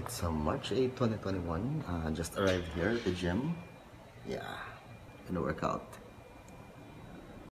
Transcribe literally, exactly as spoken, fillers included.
It's uh, March eighth, twenty twenty-one. Uh, just arrived here at the gym. Yeah, gonna work out.